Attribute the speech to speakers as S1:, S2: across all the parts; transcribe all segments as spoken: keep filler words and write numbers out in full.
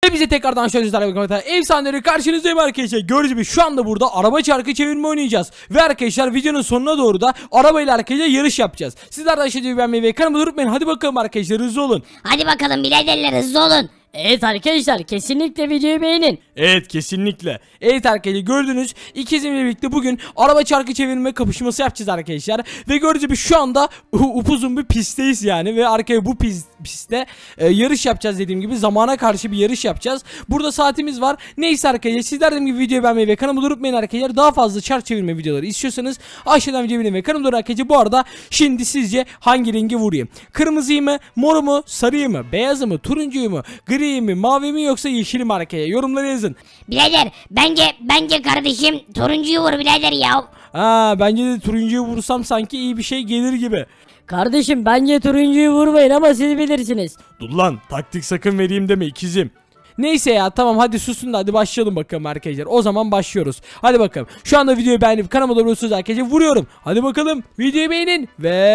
S1: Hepinize tekrardan şöyle sizlerle efsaneleri karşınızdayım arkadaşlar. Gördüğünüz gibi şu anda burada araba çarkı çevirme oynayacağız. Ve arkadaşlar videonun sonuna doğru da arabayla arkadaşlar yarış yapacağız. Sizler de aşağıya beğenmeyi ve kanalıma unutmayın. Hadi bakalım arkadaşlar, hızlı olun.
S2: Hadi bakalım biraderler, hızlı olun.
S3: Evet arkadaşlar, kesinlikle videoyu beğenin.
S1: Evet kesinlikle. Evet arkadaşlar, gördünüz ikizimle birlikte bugün araba çarkı çevirme kapışması yapacağız arkadaşlar. Ve gördüğünüz gibi şu anda upuzun bir pistteyiz yani. Ve arkaya bu pist, pistte e, yarış yapacağız dediğim gibi. Zamana karşı bir yarış yapacağız. Burada saatimiz var. Neyse arkadaşlar, sizler dediğim gibi videoyu beğenmeyi ve kanalıma unutmayın arkadaşlar. Daha fazla çark çevirme videoları istiyorsanız aşağıdan videoyu beğenmeyi ve kanalıma arkadaşlar. Bu arada şimdi sizce hangi rengi vurayım? Kırmızıyı mı, moru mu, sarıyı mı, beyazı mı, turuncuyu mu, gri mi, mavi mi yoksa yeşil mi arkaya? Yorumları yazın.
S2: Birader bence bence kardeşim turuncuyu vur birader ya.
S1: Ha, bence de turuncuyu vursam sanki iyi bir şey gelir gibi.
S3: Kardeşim bence turuncuyu vurmayın ama siz bilirsiniz.
S1: Dur lan, taktik sakın vereyim deme ikizim. Neyse ya, tamam hadi susun da hadi başlayalım bakalım arkadaşlar. O zaman başlıyoruz. Hadi bakalım. Şu anda videoyu beğenip kanalıma da abone arkadaşlar, vuruyorum. Hadi bakalım, videoyu beğenin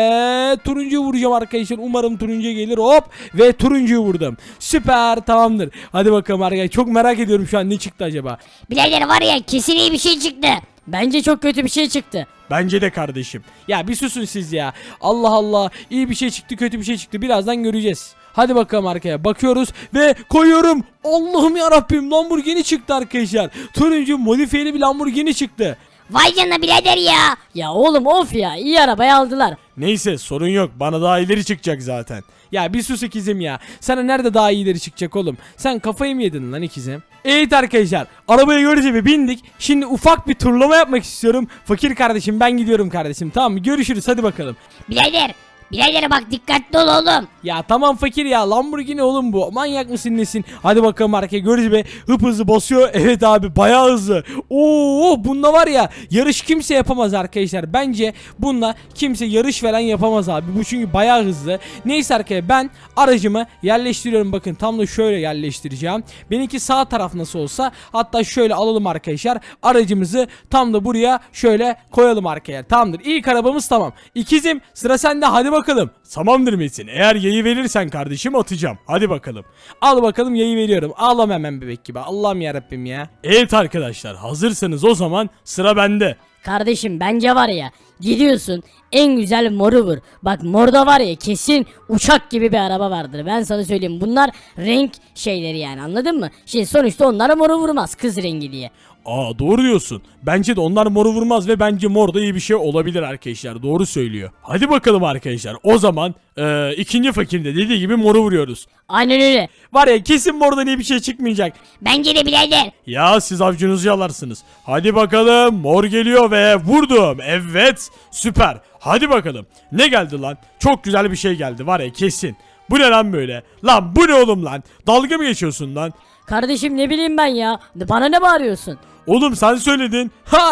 S1: ve turuncuyu vuracağım arkadaşlar. Umarım turuncu gelir. Hop, ve turuncuyu vurdum. Süper, tamamdır. Hadi bakalım arkadaşlar. Çok merak ediyorum şu an ne çıktı acaba.
S2: Birader var ya, kesin iyi bir şey çıktı.
S3: Bence çok kötü bir şey çıktı.
S1: Bence de kardeşim. Ya bir susun siz ya. Allah Allah. İyi bir şey çıktı, kötü bir şey çıktı. Birazdan göreceğiz. Hadi bakalım arkaya. Bakıyoruz ve koyuyorum. Allah'ım ya Rabbim, Lamborghini çıktı arkadaşlar. Turuncu modifiyeli bir Lamborghini çıktı.
S2: Vay canına birader ya.
S3: Ya oğlum of ya, iyi arabayı aldılar.
S1: Neyse sorun yok. Bana daha ileri çıkacak zaten. Ya bir sus ikizim ya. Sana nerede daha iyileri çıkacak oğlum? Sen kafayı mı yedin lan ikizim? Evet arkadaşlar, arabaya görece bir bindik. Şimdi ufak bir turlama yapmak istiyorum. Fakir kardeşim, ben gidiyorum kardeşim, tamam mı? Görüşürüz, hadi bakalım.
S2: Birader Birader bak, dikkatli ol oğlum.
S1: Ya tamam fakir ya, Lamborghini oğlum bu. Manyak mısın nesin? Hadi bakalım arkaya, görüyoruz be. Hıp hızlı basıyor. Evet abi, bayağı hızlı. Oo, bunda var ya, yarış kimse yapamaz arkadaşlar. Bence bununla kimse yarış falan yapamaz abi. Bu çünkü bayağı hızlı. Neyse arkaya, ben aracımı yerleştiriyorum. Bakın tam da şöyle yerleştireceğim. Benimki sağ taraf nasıl olsa. Hatta şöyle alalım arkadaşlar. Aracımızı tam da buraya şöyle koyalım arkaya. Tamamdır. İlk arabamız tamam. İkizim, sıra sende, hadi bakalım. Bakalım. Tamamdır Metin. Eğer yayı verirsen kardeşim atacağım. Hadi bakalım. Al bakalım, yayı veriyorum. Ağlama hemen bebek gibi. Allah'ım yarabbim ya. Evet arkadaşlar, hazırsanız o zaman sıra bende.
S3: Kardeşim bence var ya, gidiyorsun en güzel moru vur. Bak morda var ya, kesin uçak gibi bir araba vardır. Ben sana söyleyeyim, bunlar renk şeyleri yani, anladın mı? Şimdi sonuçta onlara moru vurmaz, kız rengi diye.
S1: Aa, doğru diyorsun. Bence de onlar moru vurmaz ve bence mor da iyi bir şey olabilir arkadaşlar. Doğru söylüyor. Hadi bakalım arkadaşlar. O zaman ee, ikinci fakir de dediği gibi moru vuruyoruz.
S3: Aynen öyle.
S1: Var ya, kesin mordan iyi bir şey çıkmayacak.
S2: Bence de birader.
S1: Ya siz avcunuzu yalarsınız. Hadi bakalım, mor geliyor ve vurdum. Evet, süper. Hadi bakalım. Ne geldi lan? Çok güzel bir şey geldi var ya, kesin. Bu ne lan böyle? Lan bu ne oğlum lan? Dalga mı geçiyorsun lan?
S3: Kardeşim ne bileyim ben ya. Bana ne bağırıyorsun?
S1: Oğlum sen söyledin.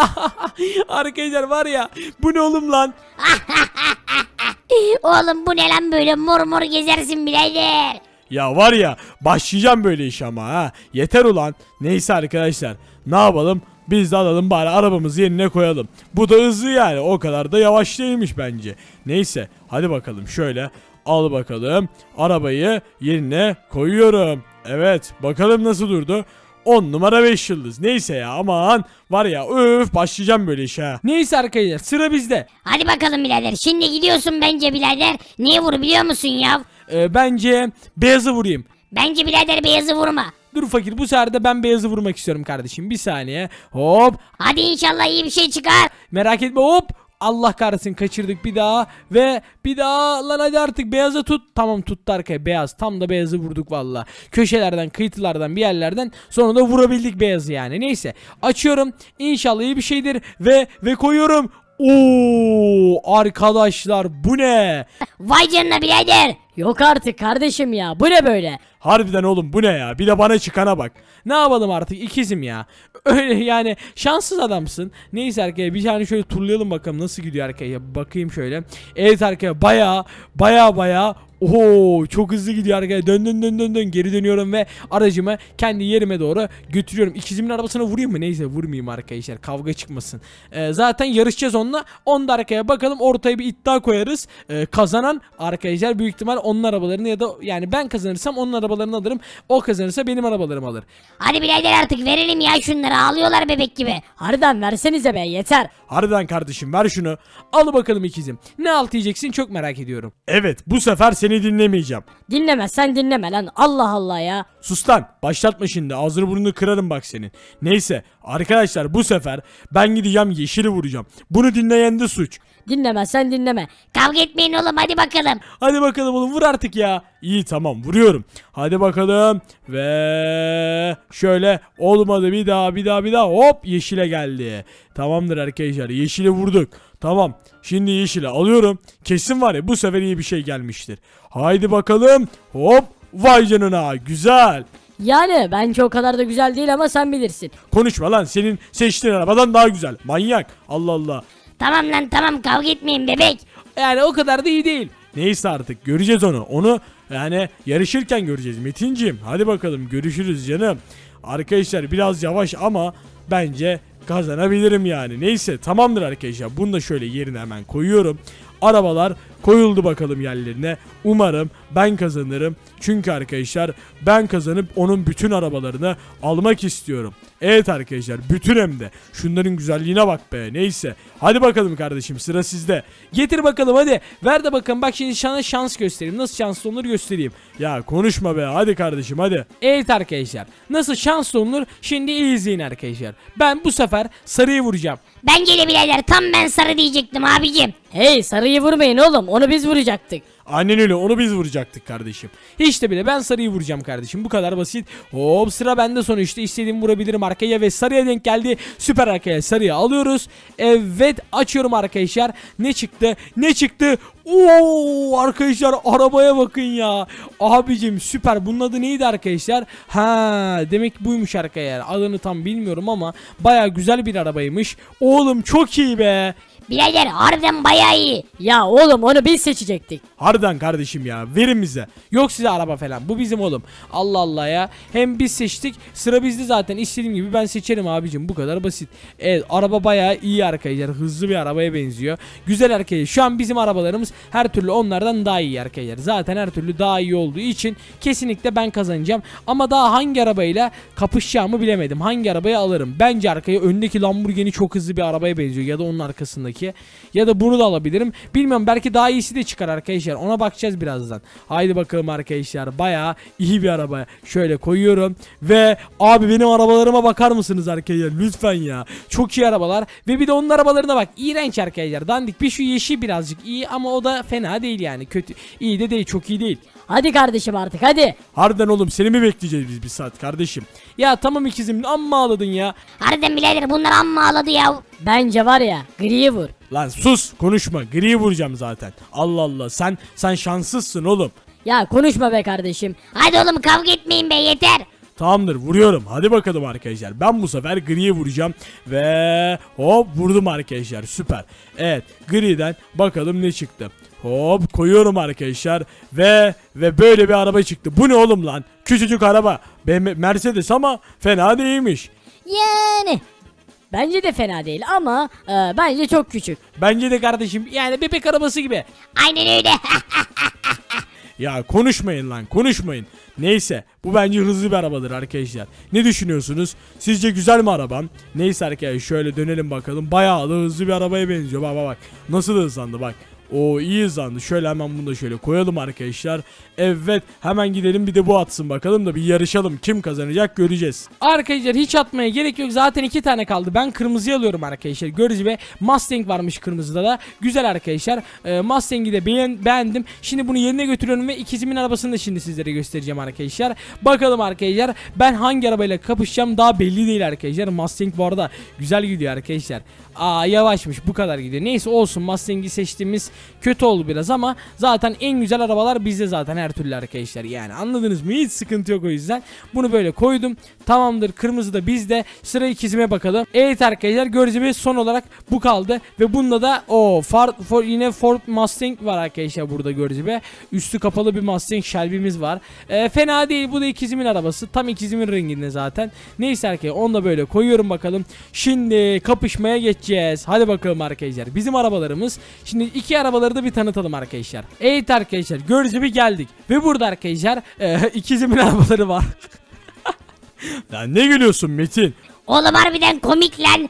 S1: Arkadaşlar var ya, bu ne oğlum lan?
S2: Oğlum bu ne lan böyle, mor mor gezersin birader.
S1: Ya var ya, başlayacağım böyle iş ama ha. Yeter ulan. Neyse arkadaşlar, ne yapalım? Biz de alalım bari, arabamızı yerine koyalım. Bu da hızlı yani, o kadar da yavaş değilmiş bence. Neyse hadi bakalım, şöyle al bakalım. Arabayı yerine koyuyorum. Evet, bakalım nasıl durdu. on numara beş yıldız. Neyse ya, aman var ya, öf, başlayacağım böyle işe ha. Neyse arkadaşlar, sıra bizde.
S2: Hadi bakalım birader, şimdi gidiyorsun bence birader. Niye vur biliyor musun ya?
S1: Ee, bence beyazı vurayım.
S2: Bence birader beyazı vurma.
S1: Dur fakir, bu sefer de ben beyazı vurmak istiyorum kardeşim. Bir saniye. Hop.
S2: Hadi inşallah iyi bir şey çıkar.
S1: Merak etme, hop. Allah kahretsin, kaçırdık bir daha ve bir daha. Lan hadi artık beyazı tut. Tamam, tuttu arkaya, beyaz. Tam da beyazı vurduk valla. Köşelerden, kıytılardan, bir yerlerden sonra da vurabildik beyazı yani. Neyse, açıyorum. İnşallah iyi bir şeydir ve ve koyuyorum. Oo arkadaşlar, bu ne?
S2: Vay canına birader.
S3: Yok artık kardeşim ya, bu ne böyle?
S1: Harbiden oğlum, bu ne ya? Bir de bana çıkana bak. Ne yapalım artık ikizim ya. Öyle yani, şanssız adamsın. Neyse arkaya, bir tane şöyle turlayalım bakalım nasıl gidiyor arkaya. Bakayım şöyle. Evet arkaya, baya baya baya. Oho, çok hızlı gidiyor arkaya. Dön dön dön dön dön, geri dönüyorum ve aracımı kendi yerime doğru götürüyorum. İkizimin arabasına vurayım mı? Neyse, vurmayayım arkadaşlar, kavga çıkmasın. Ee, zaten yarışacağız onunla. Onda arkaya bakalım, ortaya bir iddia koyarız. Ee, kazanan arkadaşlar büyük ihtimal onun arabalarını ya da yani ben kazanırsam onun arabalarını alırım. O kazanırsa benim arabalarımı alır.
S2: Hadi birader artık verelim ya şunları, ağlıyorlar bebek gibi.
S3: Harbiden versenize be, yeter.
S1: Harbiden kardeşim ver şunu. Al bakalım ikizim. Ne alt yiyeceksin çok merak ediyorum. Evet bu sefer seni dinlemeyeceğim.
S3: Dinlemezsen dinleme lan, Allah Allah ya.
S1: Sus lan başlatma şimdi, ağzını burnunu kırarım bak senin. Neyse arkadaşlar bu sefer ben gideceğim yeşili vuracağım. Bunu dinleyen de suç.
S3: Dinlemezsen dinleme.
S2: Kavga etmeyin oğlum, hadi bakalım.
S1: Hadi bakalım oğlum vur artık ya. İyi tamam vuruyorum. Hadi bakalım. Ve şöyle olmadı, bir daha bir daha bir daha hop yeşile geldi. Tamamdır arkadaşlar, yeşile vurduk. Tamam şimdi yeşile alıyorum. Kesin var ya bu sefer iyi bir şey gelmiştir. Haydi bakalım hop, vay canına güzel.
S3: Yani bence o kadar da güzel değil ama sen bilirsin.
S1: Konuşma lan, senin seçtiğin arabadan daha güzel. Manyak, Allah Allah.
S2: Tamam lan tamam, kavga etmeyin bebek.
S1: Yani o kadar da iyi değil. Neyse artık göreceğiz onu. Onu yani yarışırken göreceğiz Metinciğim. Hadi bakalım görüşürüz canım. Arkadaşlar biraz yavaş ama bence kazanabilirim yani. Neyse tamamdır arkadaşlar. Bunu da şöyle yerine hemen koyuyorum. Arabalar koyuldu bakalım yerlerine. Umarım ben kazanırım. Çünkü arkadaşlar ben kazanıp onun bütün arabalarını almak istiyorum. Evet arkadaşlar bütün hem de. Şunların güzelliğine bak be. Neyse. Hadi bakalım kardeşim, sıra sizde. Getir bakalım hadi. Ver de bakalım. Bak şimdi sana şans göstereyim. Nasıl şanslı olunur göstereyim. Ya konuşma be. Hadi kardeşim hadi. Evet arkadaşlar. Nasıl şanslı olunur? Şimdi iyi izleyin arkadaşlar. Ben bu sefer sarıyı vuracağım.
S2: Bence de birader, tam ben sarı diyecektim abicim.
S3: Hey, sarıyı vurmayın oğlum, onu biz vuracaktık.
S1: Aynen öyle, onu biz vuracaktık kardeşim. Hiç de bile ben sarıyı vuracağım kardeşim, bu kadar basit. Hop sıra bende, sonuçta istediğimi vurabilirim arkaya ve sarıya denk geldi. Süper arkaya, sarıyı alıyoruz. Evet açıyorum arkadaşlar. Ne çıktı ne çıktı? Oo arkadaşlar arabaya bakın ya. Abicim süper, bunun adı neydi arkadaşlar? Ha demek buymuş arkadaşlar, adını tam bilmiyorum ama baya güzel bir arabaymış. Oğlum çok iyi be.
S2: Birader harbiden bayağı iyi.
S3: Ya oğlum onu biz seçecektik.
S1: Harbiden kardeşim ya, verin bize. Yok size araba falan, bu bizim oğlum. Allah Allah ya. Hem biz seçtik, sıra bizde zaten, istediğim gibi ben seçerim abicim, bu kadar basit. Evet araba bayağı iyi arkadaşlar, hızlı bir arabaya benziyor. Güzel arkadaşlar, şu an bizim arabalarımız her türlü onlardan daha iyi arkadaşlar. Zaten her türlü daha iyi olduğu için kesinlikle ben kazanacağım. Ama daha hangi arabayla kapışacağımı bilemedim. Hangi arabayı alırım? Bence arkaya öndeki Lamborghini çok hızlı bir arabaya benziyor ya da onun arkasındaki. Ya da bunu da alabilirim. Bilmiyorum, belki daha iyisi de çıkar arkadaşlar. Ona bakacağız birazdan. Haydi bakalım arkadaşlar. Bayağı iyi bir araba. Şöyle koyuyorum. Ve abi benim arabalarıma bakar mısınız arkadaşlar? Lütfen ya. Çok iyi arabalar. Ve bir de onun arabalarına bak. İğrenç arkadaşlar. Dandik. Bir şu yeşil birazcık iyi ama o da fena değil yani. Kötü. İyi de değil. Çok iyi değil.
S3: Hadi kardeşim artık hadi.
S1: Harbiden oğlum, seni mi bekleyeceğiz biz bir saat kardeşim? Ya tamam ikizim, amma ağladın ya.
S2: Harbiden birader bunlar amma ağladı ya.
S3: Bence var ya, griyi vur.
S1: Lan sus, konuşma, griyi vuracağım zaten. Allah Allah, sen sen şanssızsın oğlum.
S3: Ya konuşma be kardeşim.
S2: Hadi oğlum kavga etmeyin be, yeter.
S1: Tamamdır vuruyorum, hadi bakalım arkadaşlar. Ben bu sefer griye vuracağım. Ve hop vurdum arkadaşlar, süper. Evet griden bakalım ne çıktı. Hop koyuyorum arkadaşlar. Ve ve böyle bir araba çıktı. Bu ne oğlum lan? Küçücük araba. B M Mercedes ama fena değilmiş.
S3: Yani bence de fena değil ama e, bence çok küçük.
S1: Bence de kardeşim, yani bebek arabası gibi.
S2: Aynen öyle.
S1: Ya konuşmayın lan, konuşmayın. Neyse bu bence hızlı bir arabadır arkadaşlar. Ne düşünüyorsunuz? Sizce güzel mi arabam? Neyse arkadaşlar şöyle dönelim bakalım. Bayağı da hızlı bir arabaya benziyor. Bak bak bak. Nasıl hızlandı bak. O iyi hızlandı. Şöyle hemen bunu da şöyle koyalım arkadaşlar. Evet hemen gidelim bir de bu atsın bakalım da bir yarışalım. Kim kazanacak göreceğiz. Arkadaşlar hiç atmaya gerek yok. Zaten iki tane kaldı. Ben kırmızıyı alıyorum arkadaşlar. Gördüğünüz gibi Mustang varmış kırmızıda da. Güzel arkadaşlar. Ee, Mustang'i de beğen beğendim. Şimdi bunu yerine götürüyorum ve ikizimin arabasını da şimdi sizlere göstereceğim arkadaşlar. Bakalım arkadaşlar ben hangi arabayla kapışacağım daha belli değil arkadaşlar. Mustang bu arada güzel gidiyor arkadaşlar. Aa yavaşmış, bu kadar gidiyor. Neyse olsun, Mustang'i seçtiğimiz kötü oldu biraz ama zaten en güzel arabalar bizde zaten her türlü arkadaşlar. Yani anladınız mı? Hiç sıkıntı yok o yüzden. Bunu böyle koydum. Tamamdır, kırmızı da bizde. Sıra ikizime bakalım. Evet arkadaşlar gördüğünüz gibi son olarak bu kaldı. Ve bunda da o Ford, Ford, yine Ford Mustang var arkadaşlar burada gördüğünüz gibi. Üstü kapalı bir Mustang Shelby'miz var. Ee, fena değil, bu da ikizimin arabası. Tam ikizimin renginde zaten. Neyse arkadaşlar onu da böyle koyuyorum bakalım. Şimdi kapışmaya geçeceğiz. Hadi bakalım arkadaşlar. Bizim arabalarımız. Şimdi iki araba arabaları da bir tanıtalım arkadaşlar. Evet arkadaşlar gördüğünüz gibi geldik. Ve burada arkadaşlar e, ikizimin arabaları var. Ya ne gülüyorsun Metin?
S2: Oğlum harbiden komik lan.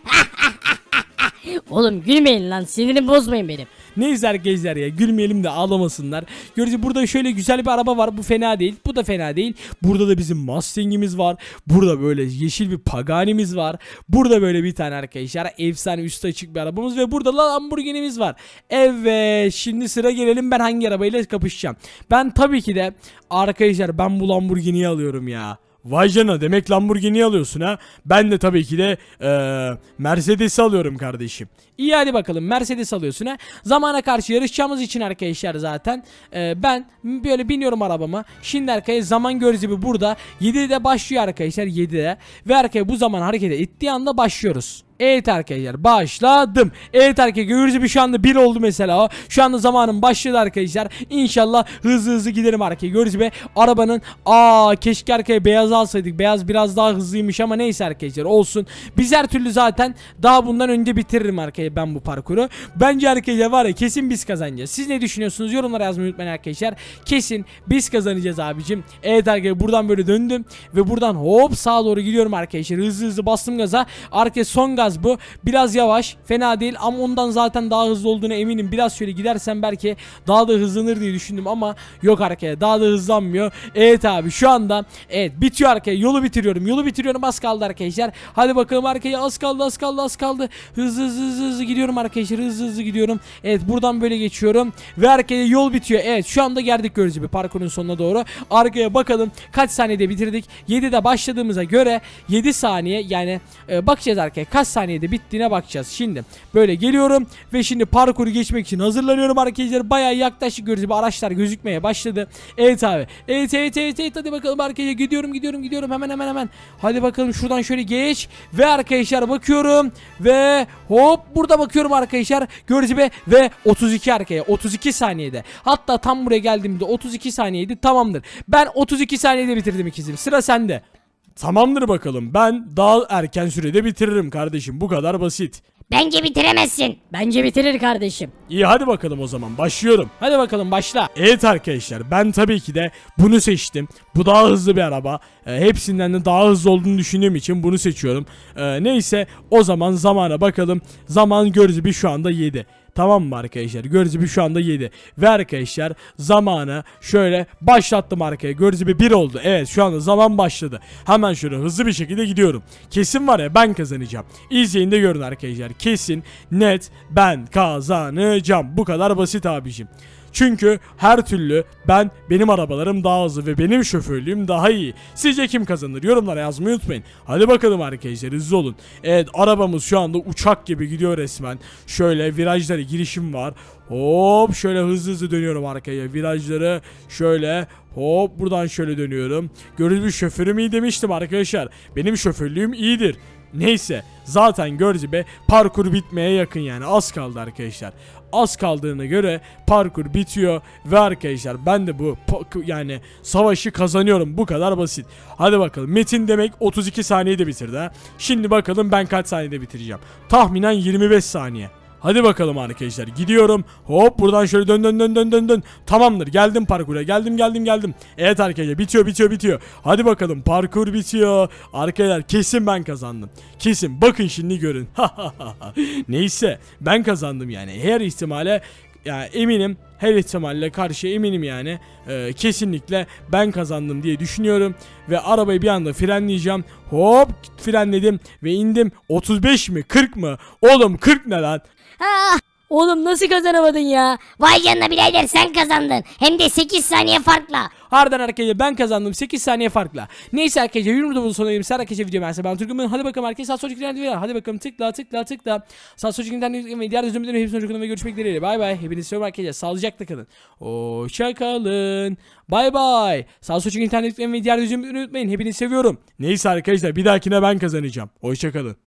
S3: Oğlum gülmeyin lan, sinirimi bozmayın benim.
S1: Neyse arkadaşlar ya, gülmeyelim de ağlamasınlar. Görüyoruz burada şöyle güzel bir araba var. Bu fena değil. Bu da fena değil. Burada da bizim Mustang'imiz var. Burada böyle yeşil bir Pagani'miz var. Burada böyle bir tane arkadaşlar efsane üstü açık bir arabamız ve burada da Lamborghini'miz var. Evet, şimdi sıra gelelim ben hangi arabayla kapışacağım. Ben tabii ki de arkadaşlar ben bu Lamborghini'yi alıyorum ya. Vay canına, demek Lamborghini alıyorsun ha. Ben de tabii ki de ee, Mercedes'i alıyorum kardeşim. İyi hadi bakalım, Mercedes alıyorsun ha. Zamana karşı yarışacağımız için arkadaşlar zaten ee, ben böyle biniyorum arabama. Şimdi arkaya zaman gördüğünüz gibi burada yedide başlıyor arkadaşlar, yedide. Ve arkaya bu zaman hareket ettiği anda başlıyoruz. Evet arkadaşlar başladım. Evet arkadaşlar gördüğünüz gibi şu anda bir oldu mesela o. Şu anda zamanım başladı arkadaşlar. İnşallah hızlı hızlı giderim arkaya. Gördüğünüz gibi arabanın aa keşke arkaya beyaz alsaydık. Beyaz biraz daha hızlıymış ama neyse arkadaşlar olsun. Biz her türlü zaten daha bundan önce bitiririm arkaya ben bu parkuru. Bence arkadaşlar var ya, kesin biz kazanacağız. Siz ne düşünüyorsunuz? Yorumlara yazmayı unutmayın arkadaşlar. Kesin biz kazanacağız abicim. Evet arkadaşlar buradan böyle döndüm ve buradan hop sağa doğru gidiyorum arkadaşlar. Hızlı hızlı bastım gaza. Arkaya son gaz bu. Biraz yavaş. Fena değil ama ondan zaten daha hızlı olduğuna eminim. Biraz şöyle gidersem belki daha da hızlanır diye düşündüm ama yok arkaya. Daha da hızlanmıyor. Evet abi şu anda evet bitiyor arkaya. Yolu bitiriyorum. Yolu bitiriyorum. Az kaldı arkadaşlar. Hadi bakalım arkaya. Az kaldı az kaldı az kaldı. Hızlı hızlı hızlı, hızlı gidiyorum arkadaşlar. Hızlı hızlı gidiyorum. Evet buradan böyle geçiyorum. Ve arkaya yol bitiyor. Evet şu anda geldik gördüğünüz gibi parkurun sonuna doğru. Arkaya bakalım kaç saniyede bitirdik. yedide başladığımıza göre yedi saniye yani e, bakacağız arkaya. Kaç saniyede bittiğine bakacağız. Şimdi böyle geliyorum ve şimdi parkuru geçmek için hazırlanıyorum arkadaşlar. Bayağı yaklaşık gördüğünüz gibi araçlar gözükmeye başladı. Evet abi. Evet evet evet evet hadi bakalım arkadaşlar. Gidiyorum gidiyorum gidiyorum hemen hemen hemen. Hadi bakalım şuradan şöyle geç. Ve arkadaşlar bakıyorum. Ve hop burada bakıyorum arkadaşlar. Gördüğünüz gibi ve otuz iki arkaya. otuz iki saniyede. Hatta tam buraya geldiğimde otuz iki saniyeydi. Tamamdır. Ben otuz iki saniyede bitirdim ikizim. Sıra sende. Tamamdır bakalım. Ben daha erken sürede bitiririm kardeşim. Bu kadar basit.
S2: Bence bitiremezsin.
S3: Bence bitirir kardeşim.
S1: İyi hadi bakalım o zaman başlıyorum. Hadi bakalım başla. Evet arkadaşlar ben tabii ki de bunu seçtim. Bu daha hızlı bir araba. E, hepsinden de daha hızlı olduğunu düşündüğüm için bunu seçiyorum. E, neyse o zaman zamana bakalım. Zaman gördüğünüz gibi şu anda yedi. Tamam mı arkadaşlar? Gördüğünüz gibi şu anda yedi. Ve arkadaşlar zamanı şöyle başlattım arkaya. Gördüğünüz gibi bir oldu. Evet şu anda zaman başladı. Hemen şöyle hızlı bir şekilde gidiyorum. Kesin var ya ben kazanacağım. İzleyin de görün arkadaşlar. Kesin net ben kazanacağım. Bu kadar basit abicim. Çünkü her türlü ben benim arabalarım daha hızlı ve benim şoförlüğüm daha iyi. Sizce kim kazanır? Yorumlara yazmayı unutmayın. Hadi bakalım arkadaşlar hızlı olun. Evet arabamız şu anda uçak gibi gidiyor resmen. Şöyle virajlara girişim var. Hop şöyle hızlı hızlı dönüyorum arkaya. Virajları şöyle hop buradan şöyle dönüyorum. Gördüğünüz gibi şoförüm iyi demiştim arkadaşlar. Benim şoförlüğüm iyidir. Neyse zaten gördüğünüz gibi parkur bitmeye yakın yani az kaldı arkadaşlar. Az kaldığına göre parkur bitiyor ve arkadaşlar ben de bu yani savaşı kazanıyorum, bu kadar basit. Hadi bakalım Metin demek otuz iki saniyede bitirdi ha. Şimdi bakalım ben kaç saniyede bitireceğim. Tahminen yirmi beş saniye. Hadi bakalım arkadaşlar gidiyorum. Hop buradan şöyle dön dön dön dön dön dön. Tamamdır geldim parkura, geldim geldim geldim. Evet arkadaşlar bitiyor bitiyor bitiyor. Hadi bakalım parkur bitiyor. Arkadaşlar kesin ben kazandım. Kesin bakın şimdi görün. Neyse ben kazandım yani her ihtimale yani eminim. Her ihtimalle karşı eminim yani. Ee, kesinlikle ben kazandım diye düşünüyorum. Ve arabayı bir anda frenleyeceğim. Hop frenledim ve indim. otuz beş mi kırk mı? Oğlum kırk ne lan?
S2: Ah,
S3: Oğlum nasıl kazanamadın ya?
S2: vay canına birader sen kazandın. Hem de sekiz saniye farkla.
S1: Harbiden arkadaşlar ben kazandım sekiz saniye farkla. Neyse arkadaşlar yorumda bunun sonuna geldim. Sen arkadaşlar video ben ben Türk'üm. Hadi bakalım arkadaşlar sağ sol çıkın. Hadi bakalım tıkla tıkla tıkla. Sağ sol çıkın ve diğer düzümlerin hepsini çocuklarına görüşmek dileğiyle. Bay bay. Hepinizi seviyorum arkadaşlar. Sağlıcakla kalın. Hoşça kalın. Bay bay. Sağ sol çıkın internet ve diğer düzümlerini unutmayın. Hepinizi seviyorum. Neyse arkadaşlar bir dahakine ben kazanacağım. Hoşça kalın.